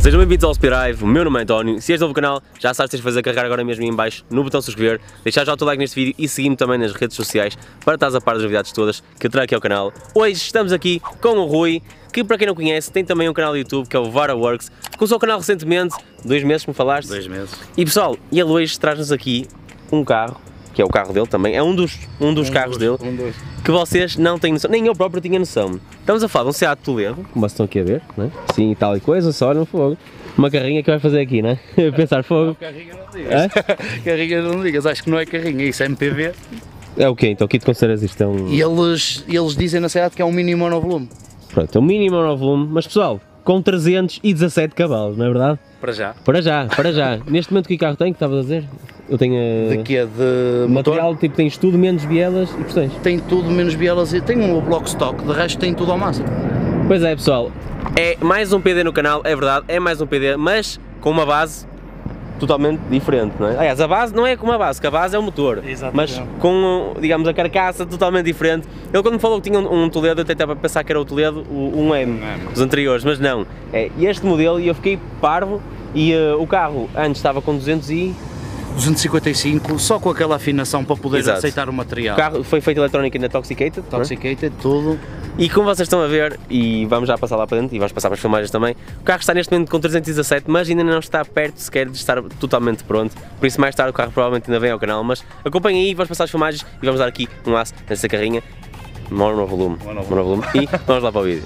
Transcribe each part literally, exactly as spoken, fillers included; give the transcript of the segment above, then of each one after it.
Sejam bem-vindos ao Speedrive, o meu nome é António. Se és novo no canal, já sabes que tens de fazer carregar agora mesmo aí em baixo no botão subscrever, deixar já o teu like neste vídeo e seguir-me também nas redes sociais para estar a par das novidades todas que eu trago aqui ao canal. Hoje estamos aqui com o Rui, que para quem não conhece tem também um canal do YouTube que é o VaraWorks. Começou o canal recentemente, dois meses que me falaste. Dois meses. E pessoal, ele hoje traz-nos aqui um carro, que é o carro dele também, é um dos, um dos um carros dois, dele, um dois. que vocês não têm noção, nem eu próprio tinha noção. Estamos a falar de um Seat Toledo, como vocês estão aqui a ver, né? Sim, e tal e coisa, só olha no fogo. Uma carrinha que vai fazer aqui, né? Pensar fogo. Não, carrinha não digas. Carrinha não digas, acho que não é carrinha, isso é M P V. É o quê? Então o que tu consideras isto? É um... E eles, eles dizem na Seat que é um mini monovolume. Pronto, é um mini monovolume, mas pessoal, com trezentos e dezassete cavalos, não é verdade? Para já. Para já, para já. Neste momento que carro tem, que estavas a dizer? Eu tenho... Uh... De quê? De material, motor? tipo, tens tudo menos bielas e pistões. Tem tudo menos bielas e tem um bloco stock, de resto tem tudo ao máximo. Pois é pessoal, é mais um P D no canal, é verdade, é mais um P D, mas com uma base totalmente diferente, não é? Aliás, a base não é como a base, que a base é o motor, exatamente, mas com, digamos, a carcaça totalmente diferente. Ele quando me falou que tinha um, um Toledo, eu tentava pensar que era o Toledo, o um M, os anteriores, mas não, é este modelo e eu fiquei parvo e uh, o carro antes estava com duzentos e... duzentos e cinquenta e cinco, só com aquela afinação para poder Exato. aceitar o material. O carro foi feito eletrónica na Toxicated, Toxicated, tudo. E como vocês estão a ver, e vamos já passar lá para dentro e vamos passar para as filmagens também, o carro está neste momento com trezentos e dezassete, mas ainda não está perto sequer de estar totalmente pronto, por isso mais tarde o carro provavelmente ainda vem ao canal, mas acompanhem aí, vamos passar as filmagens e vamos dar aqui um aço nessa carrinha, monovolume, monovolume, e vamos lá para o vídeo.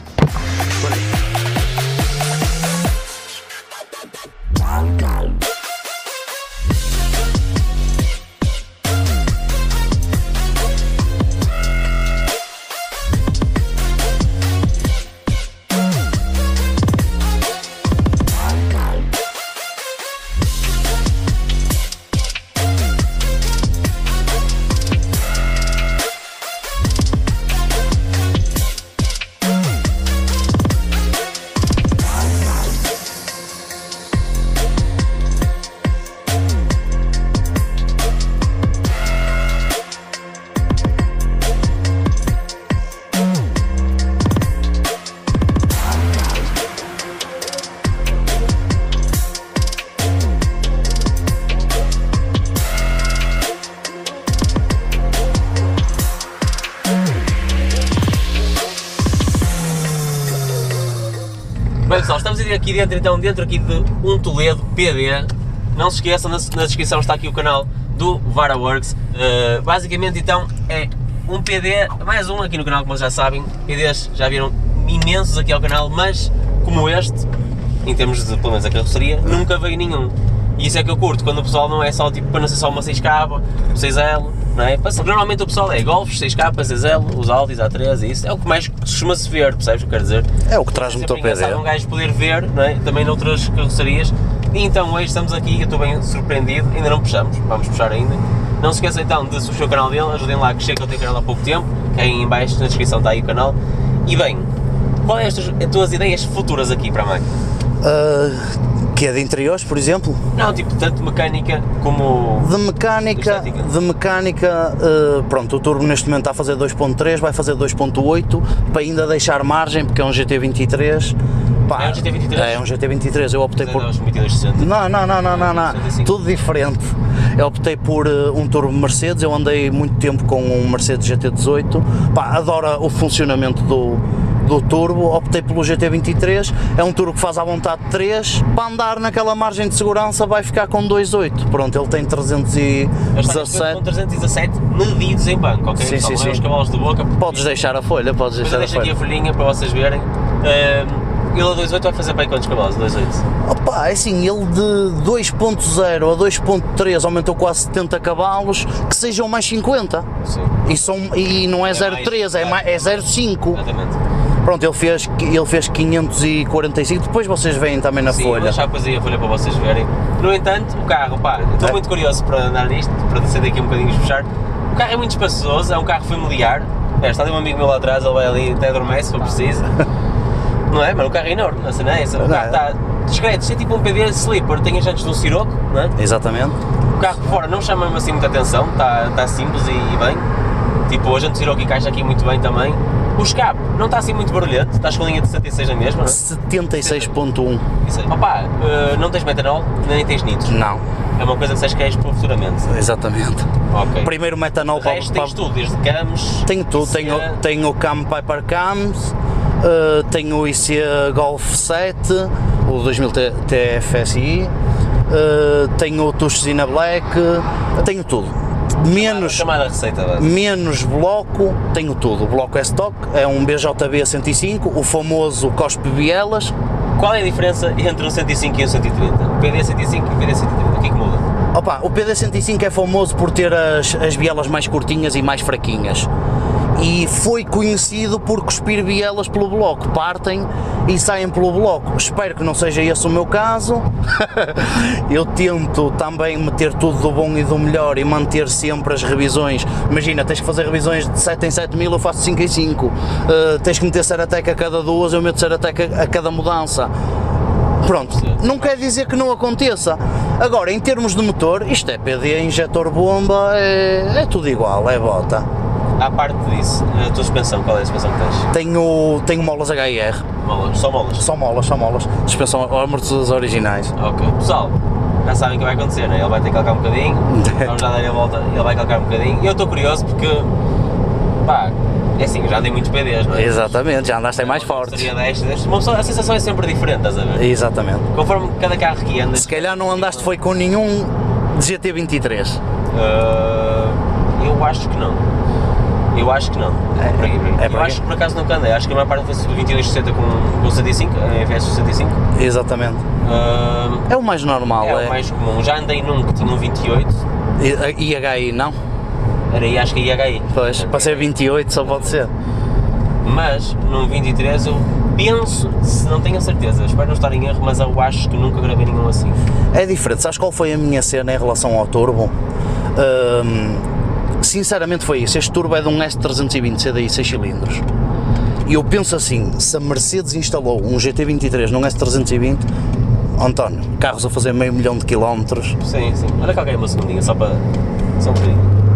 Bem pessoal, estamos aqui dentro, então dentro aqui de um Toledo P D. Não se esqueçam, na, na descrição está aqui o canal do VaraWorks. Uh, basicamente então é um P D, mais um aqui no canal, como vocês já sabem. P Ds já viram imensos aqui ao canal, mas como este, em termos de pelo menos a carroceria, nunca veio nenhum. E isso é que eu curto, quando o pessoal não é só tipo para não ser só uma seis K, seis L, não é? Normalmente o pessoal é Golf, seis K, seis L, os Aldis, A três e isso, é o que mais costuma-se ver, percebes o que eu quero dizer? É o que traz muito ao P D. É um gajo poder ver, não é? Também noutras carrocerias. E então hoje estamos aqui, eu estou bem surpreendido, ainda não puxamos, vamos puxar ainda. Não se esqueçam então de subscrever o canal dele, ajudem lá a crescer, que eu tenho canal há pouco tempo, que aí em baixo na descrição está aí o canal. E bem, quais são as tuas ideias futuras aqui para a máquina? Uh... Que é de interiores, por exemplo? Não, tipo, tanto mecânica como... De mecânica, de mecânica, uh, pronto, o turbo neste momento está a fazer dois ponto três, vai fazer dois ponto oito, para ainda deixar margem, porque é um G T vinte e três. Pá, é um G T vinte e três? É um G T vinte e três, eu optei por... Não, não, não, não, não, não, tudo diferente. Eu optei por uh, um turbo Mercedes, eu andei muito tempo com um Mercedes G T dezoito, pá, adoro o funcionamento do... do turbo, optei pelo G T vinte e três, é um turbo que faz à vontade três, para andar naquela margem de segurança vai ficar com dois ponto oito, pronto, ele tem trezentos e dezassete. Com trezentos e dezassete medidos em banco, ok? Sim, sim, sim. Os cavalos de boca. Podes deixar a folha, podes deixar a folha. Deixa aqui a folhinha para vocês verem. Um, ele a dois ponto oito vai fazer para aí quantos cavalos? dois ponto oito? Opa, é assim, ele de dois ponto zero a dois ponto três aumentou quase setenta cavalos, que sejam mais cinquenta. Sim. E, são, e não é, é zero ponto três, é, é zero ponto cinco. Exatamente. Pronto, ele fez, ele fez quinhentos e quarenta e cinco, depois vocês veem também na Sim, folha. Sim, vou deixar depois aí a folha para vocês verem. No entanto, o carro, pá, estou é. muito curioso para andar nisto, para descer daqui um bocadinho e puxar. O carro é muito espaçoso, é um carro familiar. É, está ali um amigo meu lá atrás, ele vai ali até adormece se for preciso. Não é, mano? O carro é enorme, não sei, não é essa. O carro está discreto, é tipo um P D sleeper, tem as jantes de um Sirocco, não é? Exatamente. O carro por fora não chama-me assim muita atenção, está, está simples e, e bem. Tipo, a jante de Sirocco encaixa aqui muito bem também. O escape não está assim muito barulhento, estás com a linha de setenta e seis na mesma, não é? setenta e seis ponto um. Isso aí. Opa, uh, não tens metanol, nem tens nitros. Não. É uma coisa que sabes que és para futuramente. Exatamente. Ok. Primeiro metanol O resto para... tens tudo, desde cams... Tenho tudo, I C A... tenho, tenho o Cam Piper Cams, uh, tenho o I C A Golf sete, o dois mil T F S I, uh, tenho o Tuxina Black, uh, tenho tudo. Menos, chamada receita base. menos bloco, tenho tudo. O bloco é stock, é um B J B cento e cinco, o famoso Cospe Bielas. Qual é a diferença entre um cento e cinco e um cento e trinta? O P D cento e cinco e o P D cento e trinta, o que é que muda? Opa, o P D cento e cinco é famoso por ter as, as bielas mais curtinhas e mais fraquinhas. E foi conhecido por cuspir bielas pelo bloco, partem e saem pelo bloco. Espero que não seja esse o meu caso. Eu tento também meter tudo do bom e do melhor e manter sempre as revisões. Imagina, tens que fazer revisões de sete em sete mil, eu faço cinco em cinco. Uh, tens que meter Ceratec a cada duas, eu meto Ceratec a, a cada mudança. Pronto, não quer dizer que não aconteça. Agora, em termos de motor, isto é P D, injetor bomba, é, é tudo igual, é bota. À parte disso, a tua suspensão, qual é a suspensão que tens? Tenho, tenho molas H I R. Molas, só molas? Só molas, só molas. Suspensão amortecedores originais. Ok. Pessoal, já sabem o que vai acontecer, né? Ele vai ter que calcar um bocadinho, vamos já dar a volta, ele vai calcar um bocadinho. E eu estou curioso porque, pá, é assim, já andei muitos P Ds, não é? Exatamente, já andaste mais forte. Uma pessoa, a sensação é sempre diferente, estás a ver? Exatamente. Conforme cada carro que andas... Se calhar não andaste foi com nenhum de G T vinte e três. Uh, eu acho que não. Eu acho que não. É, por aí, é eu por acho que por acaso nunca andei. Acho que a maior parte foi do vinte e dois sessenta com o sessenta e cinco, a F S sessenta e cinco. Exatamente. Uh, é o mais normal. é, É o mais comum. Já andei num que tinha um vinte e oito. E, I H I não? Era aí, acho que I H I. Pois, para ser vinte e oito só pode ser. Mas num vinte e três eu penso, se não tenho a certeza, espero não estar em erro, mas eu acho que nunca gravei nenhum assim. É diferente. Sabes qual foi a minha cena em relação ao turbo? Um, Sinceramente foi isso, este turbo é de um S trezentos e vinte C D I seis cilindros e eu penso assim, se a Mercedes instalou um G T vinte e três num S trezentos e vinte, António, carros a fazer meio milhão de quilómetros. Sim, sim, olha que alguém uma segundinha, só para, só um bocadinho.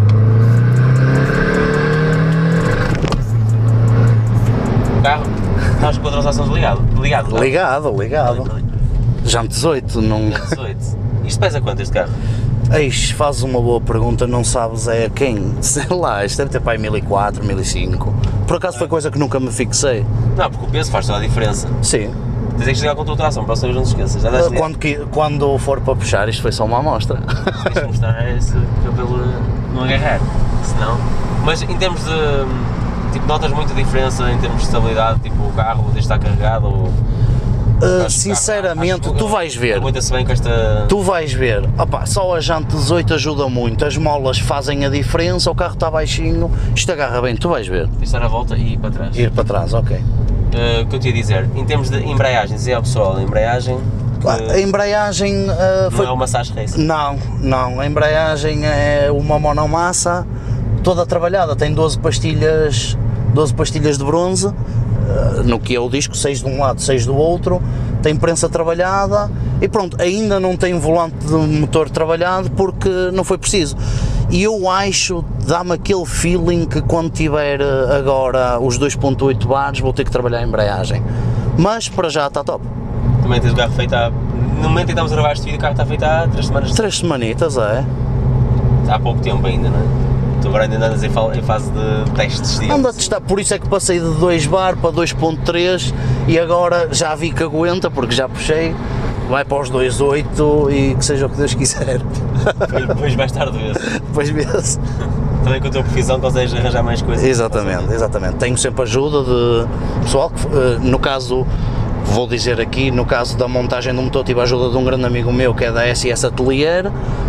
O carro, estás com a transação ligado? Ligado, não? Ligado, ligado. Já dezoito, não... dezoito. Isto pesa quanto este carro? Eis, fazes uma boa pergunta, não sabes é quem? Sei lá, isto deve ter para aí mil e quatro, mil e cinco. Por acaso foi coisa que nunca me fixei. Não, porque o peso faz toda a diferença. Sim. Tens que chegar com a tua tração, para os não te esqueças. Já Uh, quando, que, quando for para puxar, isto foi só uma amostra. Tens que mostrar esse cabelo não agarrar, senão... Mas em termos de... Tipo, notas muita diferença em termos de estabilidade, tipo o carro deixa estar carregado ou... Uh, sinceramente, carro, tu vais ver. Muito-se bem com esta... Tu vais ver. Opa, só a jante dezoito ajuda muito, as molas fazem a diferença, o carro está baixinho, isto agarra bem, tu vais ver. Estar a volta e ir para trás. Ir para trás, ok. Uh, o que eu te ia dizer, em termos de embreagem, dizia ao pessoal, a embreagem... Que... A embreagem... Uh, foi... Não é uma Massage Race? Não, não, a embreagem é uma monomassa, toda trabalhada, tem doze pastilhas, doze pastilhas de bronze, no que é o disco, seis de um lado, seis do outro, tem prensa trabalhada e pronto, ainda não tem volante de motor trabalhado porque não foi preciso. E eu acho, dá-me aquele feeling que quando tiver agora os dois ponto oito bares vou ter que trabalhar a embreagem, mas para já está top. Também tens o carro feito há... No momento em que estamos a gravar este vídeo, o carro está feito há três semanas. Três semanitas, é? Há pouco tempo ainda, não é? Tu agora ainda andas em fase de testes. Anda a testar, por isso é que passei de dois bar para dois ponto três e agora já vi que aguenta, porque já puxei, vai para os dois ponto oito e que seja o que Deus quiser. Depois mais tarde vê-se. Depois vê-se. Também com a tua profissão consegues arranjar mais coisas. Exatamente, exatamente. Tenho sempre ajuda de pessoal, que, no caso, vou dizer aqui, no caso da montagem do motor tive a ajuda de um grande amigo meu que é da S S Atelier,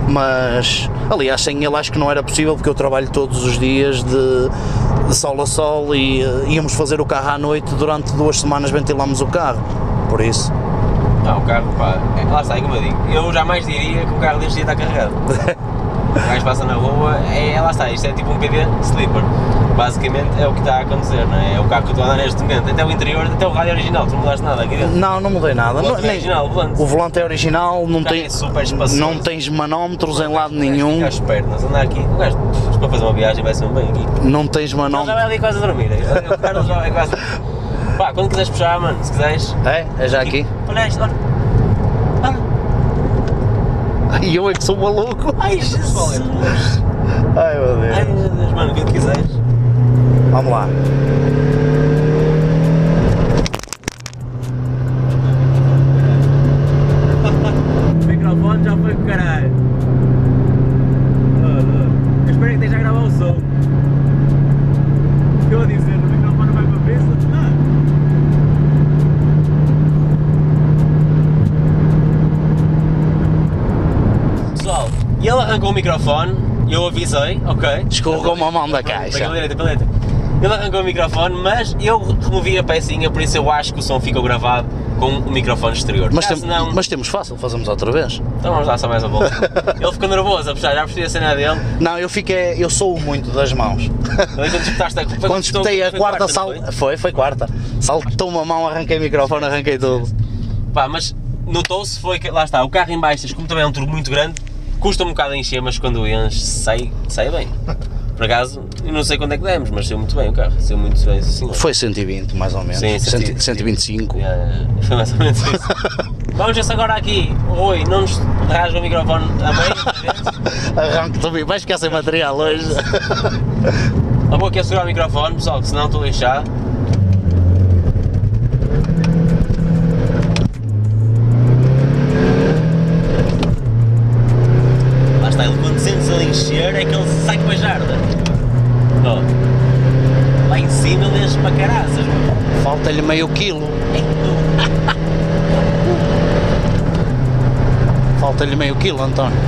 mas aliás sem ele acho que não era possível porque eu trabalho todos os dias de, de sol a sol e uh, íamos fazer o carro à noite, durante duas semanas ventilamos o carro, por isso. Não, o carro, pá, é, lá está, é como eu digo, eu jamais diria que o carro deste dia está carregado. O gajo passa na rua, é, lá está, isto é tipo um P D sleeper. Basicamente é o que está a acontecer, não é? É o carro que eu estou a andar neste momento. Até o interior, até o rádio original, tu não mudaste nada aqui dentro. Não, não mudei nada. O volante Não, é original, o volante. O volante é original, não, tem, é super espaçoso. não tens manómetros em lado nenhum. Fica às pernas, andar aqui. O gajo, para fazer uma viagem, vai ser um bem aqui. Não tens Ele já manómetros. vai ali quase a dormir. O Carlos já vai quase. Pá, quando quiseres puxar, mano, se quiseres. É? É já aqui? Olha isto, olha. Olha. Ai, eu é que sou maluco. Ai, Jesus. Ai, meu Deus. Ai, meu Deus, mano, quando quiseres. Vamos lá. O microfone já foi com o caralho. Eu espero que esteja a gravar o som. Eu a dizer, o microfone vai para a pista? Não. Pessoal, e ele arrancou o microfone, eu avisei, ok. Escorregou uma mão da Pela caixa. direita, pela direita. Ele arrancou o microfone, mas eu removi a pecinha, por isso eu acho que o som ficou gravado com o microfone exterior. Mas, Caso tem, não, mas temos fácil, fazemos outra vez. então vamos dar só mais a volta. Ele ficou nervoso a puxar, já percebi a cena dele. Não, eu fiquei, eu sou muito das mãos. Quando espetaste a, foi Quando espetei a foi quarta, não sal... foi? foi, foi quarta. Saltou uma mão, arranquei o microfone, arranquei tudo. Pá, mas notou-se foi que, lá está, o carro em baixas, como também é um turbo muito grande, custa um bocado a encher, mas quando enche, sai, sai bem. Por acaso, eu não sei quando é que demos, mas saiu muito bem o carro, saiu muito bem, sim. Foi cento e vinte, mais ou menos. Sim, cento, cento e vinte e cinco. Yeah, yeah, foi mais ou menos isso. Vamos ver se agora aqui, Rui, não nos rasga o microfone a meio. Arranco também, vais ficar sem material hoje. Eu vou aqui a segurar o microfone, pessoal, que senão estou lixado. Lá está, ele quando sentes ele encher é que ele sai com a jarda. Ó, lá em cima ele enche para caraças, mano. Falta-lhe meio quilo. Falta-lhe meio quilo, António.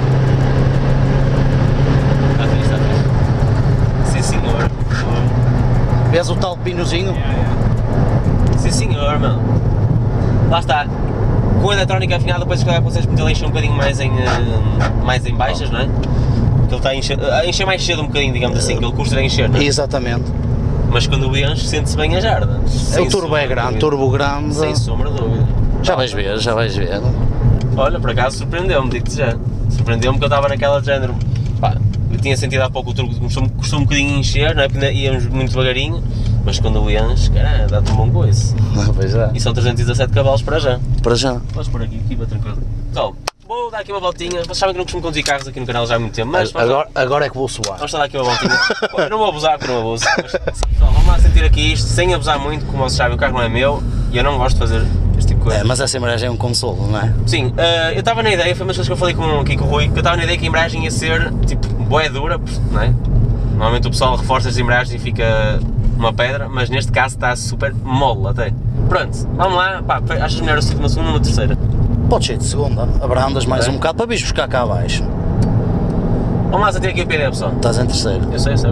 Está fixe, está fixe. Sim senhor. Vês o tal pinozinho? Sim senhor, mano. Lá está. Com a eletrónica afinada, depois se calhar consegues meter ele a encher um bocadinho mais em, uh, mais em baixas, não é? Porque ele está a encher, a encher mais cedo um bocadinho, digamos assim, que ele custa a encher, não é? Exatamente. Mas quando o enche, sente-se bem a jarda. É o turbo é grande, turbo grande. Sem sombra de dúvida. Já vais ver, já vais ver. Olha, por acaso surpreendeu-me, digo-te já. Surpreendeu-me que eu estava naquela de género. Pá, eu tinha sentido há pouco o turbo custou, custou um bocadinho a encher, não é? Porque íamos muito devagarinho, mas quando o enche, caralho, dá-te um bom coice. Pois é. E são trezentos e dezassete cavalos para já. Para já. Podes pôr aqui, aqui para tranquilo. Pessoal, vou dar aqui uma voltinha. Vocês sabem que não costumo conduzir carros aqui no canal já há muito tempo, mas vamos, Agora, agora é que vou suar. vamos só dar aqui uma voltinha. Eu não vou abusar porque não abuso. Mas, pessoal, vamos lá sentir aqui isto, sem abusar muito, como vocês sabem, o carro não é meu e eu não gosto de fazer este tipo de coisa. É, mas essa embreagem é um consolo, não é? Sim, uh, eu estava na ideia, foi uma das coisas que eu falei com, aqui com o Rui, que eu estava na ideia que a embreagem ia ser, tipo, bué dura, não é? Normalmente o pessoal reforça as embreagens e fica uma pedra, mas neste caso está super mole até. Pronto, vamos lá, pá, achas melhor eu sair uma segunda ou uma terceira? Pode ser de segunda, abrandas mais É. um bocado para vires buscar cá abaixo. Vamos lá sentir aqui o P D, pessoal. Estás em terceiro. Eu sei, eu sei.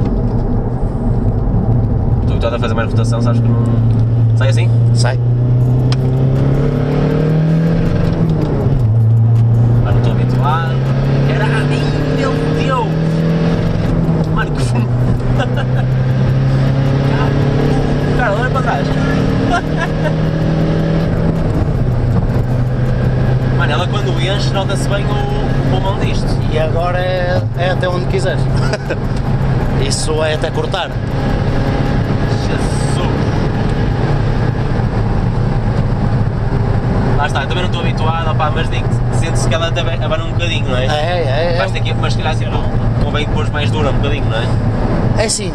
Estou habituado a fazer mais rotação, sabes que não... Sai assim? Sai. Pá, não estou habituado. Caralho, meu Deus! Mano, que fumo! Cara, olha para trás! Mano, ela quando enche nota-se bem o, o pulmão disto. E agora é, é até onde quiseres. Isso é até cortar. Jesus! Lá está, eu também não estou habituado, opá, mas digo, sente-se que ela até abana um bocadinho, não é? É, é, é. Basta aqui, mas se calhar tipo, convém pôr mais dura um bocadinho, não é? É assim,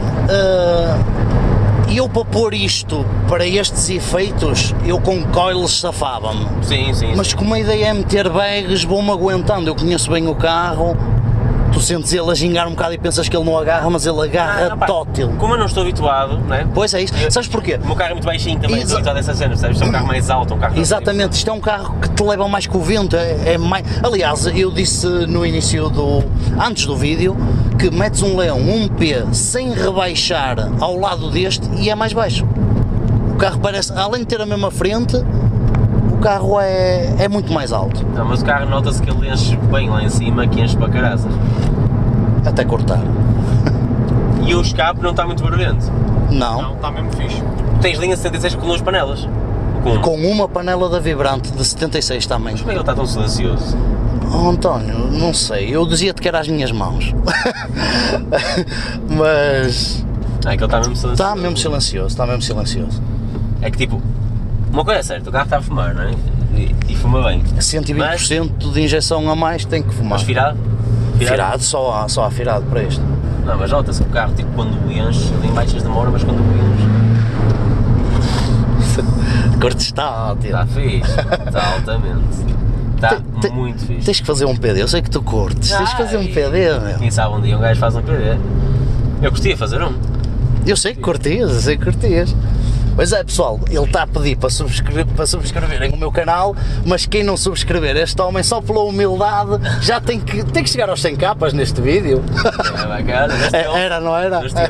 e eu para pôr isto para estes efeitos, eu com coils safava-me. Sim, sim, Mas sim. como a ideia é meter bags, vou-me aguentando. Eu conheço bem o carro, tu sentes ele a gingar um bocado e pensas que ele não agarra, mas ele agarra Ah, pá, tótil. Como eu não estou habituado, não é? Pois é isso. Eu- Sabes porquê? O meu carro é muito baixinho também, Exa- estou habituado a essa cena, sabes? É um carro mais alto, um carro Exatamente, isto é um carro que te leva mais que o vento, é, é mais... Aliás, eu disse no início do... antes do vídeo, que metes um Leão um P sem rebaixar ao lado deste e é mais baixo. O carro parece, além de ter a mesma frente, o carro é, é muito mais alto. Não, mas o carro nota-se que ele enche bem lá em cima, que enche para caraças. até cortar. E o escape não está muito barulhento? Não. Não, está mesmo fixe. Tens linha setenta e seis com duas panelas? Com, Com uma panela da Vibrante de setenta e seis também. Mas como é que ele está tão silencioso? Oh, António, não sei, eu dizia-te que era as minhas mãos. Mas... Ah, é que ele está mesmo silencioso. Está mesmo silencioso, está mesmo silencioso. É que tipo, uma coisa é certa, o carro está a fumar, não é? E, e fuma bem. cento e vinte por cento de injeção a mais tem que fumar. Mas virado? Virado, só há, só há virado para isto. Não, mas nota-se que o carro, tipo, quando o enche, ali em baixo demora, mas quando o enche... Corte está ótimo. Está fixe, está altamente. Está Te- te- muito fixe. Tens que fazer um P D, eu sei que tu curtes, tens que fazer um P D, meu. Quem sabe um dia um gajo faz um P D. Eu curtia fazer um. Eu sei que curtias, eu sei que curtias. Pois é, pessoal, ele está a pedir para, subscrever, para subscreverem o meu canal, mas quem não subscrever, este homem só pela humildade já tem que, tem que chegar aos cem capas neste vídeo. É bacana, deste É, era, não era? Deste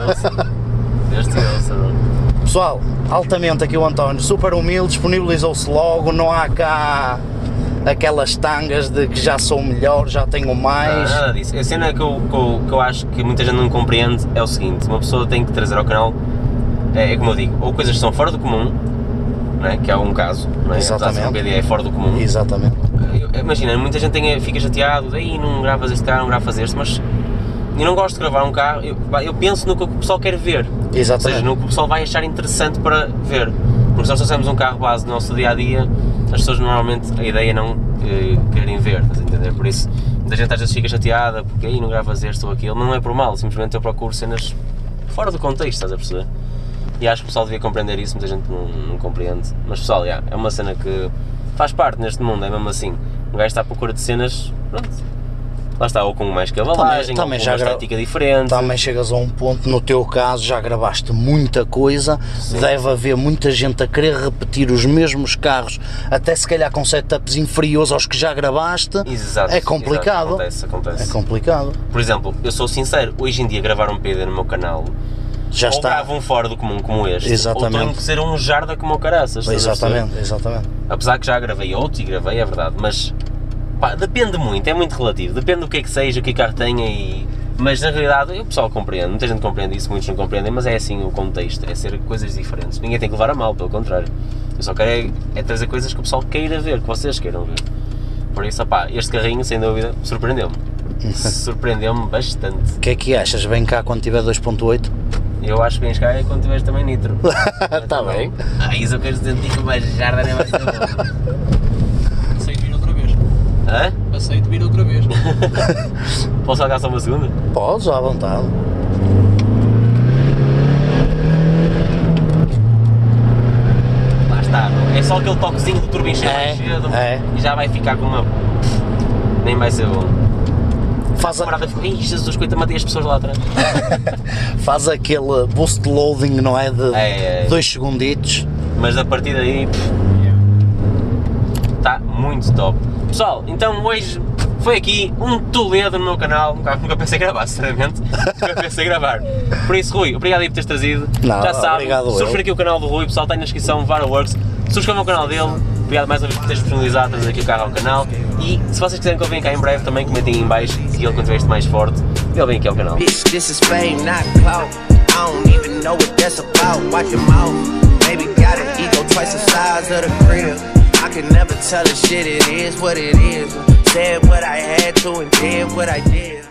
Deste Pessoal, altamente aqui o António, super humilde, disponibilizou-se logo, não há cá aquelas tangas de que já sou melhor, já tenho mais. Não, nada disso. A cena que eu, que, eu, que eu acho que muita gente não compreende é o seguinte: uma pessoa tem que trazer ao canal, é, é como eu digo, ou coisas que são fora do comum, não é? Que é um caso, não é? Exatamente. O B D é fora do comum. Exatamente. Eu- Imagina, muita gente tem, fica chateado, aí não gravas este carro, não gravas este, mas eu não gosto de gravar um carro, eu, pá, eu penso no que o pessoal quer ver, ou Exatamente. seja, no que o pessoal vai achar interessante para ver, porque se nós trouxermos um carro base do nosso dia-a-dia, as pessoas normalmente, a ideia é não eh, querem ver, estás a entender? Por isso, muita gente às vezes fica chateada, porque aí não gravas este ou aquilo, mas não é por mal, simplesmente eu procuro cenas fora do contexto, estás a perceber? E acho que o pessoal devia compreender isso, muita gente não, não compreende, mas pessoal, yeah, é uma cena que faz parte neste mundo, é mesmo assim, um gajo está à procura de cenas, pronto, lá está, ou com mais cavalagem, Também- também ou com já uma gra- estética diferente. Também chegas a um ponto, no teu caso já gravaste muita coisa, Sim. deve haver muita gente a querer repetir os mesmos carros, até se calhar com setups inferiores aos que já gravaste. Exato, É complicado. exato, acontece, acontece. É complicado. Por exemplo, eu sou sincero, hoje em dia gravar um P D no meu canal, Já ou está. gravo um fora do comum como este, Exatamente. ou tenho que ser um jarda como o caraças. estás a perceber? Exatamente, exatamente. Apesar que já gravei outros e gravei, é verdade, mas pá, depende muito, é muito relativo, depende do que é que seja, o que é que o carro tenha e... Mas na realidade o pessoal compreende, muita gente compreende isso, muitos não compreendem, mas é assim o contexto, é ser coisas diferentes, ninguém tem que levar a mal, pelo contrário. Eu só quero é, é trazer coisas que o pessoal queira ver, que vocês queiram ver. Por isso, opá, este carrinho, sem dúvida, surpreendeu-me. Surpreendeu-me bastante. O que é que achas? Vem cá quando tiver dois ponto oito? Eu acho que vens cá é quando tiveres também nitro. Está bem. Ah, isso eu quero sentir que uma jarda nem vai ser bom. Aceito vir outra vez. Hã? Aceito vir outra vez. Posso alcançar uma segunda? Podes, à vontade. Lá está, não? É só aquele toquezinho do turbinho cheio É, mais cedo é. e já vai ficar com uma... Nem vai ser bom. Faz, A a, camarada fica, ih, Jesus, coita, matei as pessoas lá atrás. faz aquele boost loading, não é? De É, é. dois segunditos. Mas a partir daí... Está muito top. Pessoal, então hoje foi aqui um Toledo no meu canal, nunca, nunca pensei gravar, sinceramente, nunca pensei gravar. Por isso, Rui, obrigado aí por teres trazido. Não, Já sabem, obrigado eu. subscrever aqui o canal do Rui, pessoal, está aí na descrição, VaraWorks, subscrevam o canal dele, obrigado mais uma vez por teres disponibilizado, trazer aqui o carro ao canal e se vocês quiserem que ele venha cá em breve também comentem aí em baixo e ele quando tiver este mais forte, ele vem aqui ao canal. Bitch, this is fame, not clout. I don't even know what that's about. Watch your mouth. Maybe got an ego twice the size of the crib. I can never tell a shit, it is what it is. Said what I had to and did what I did.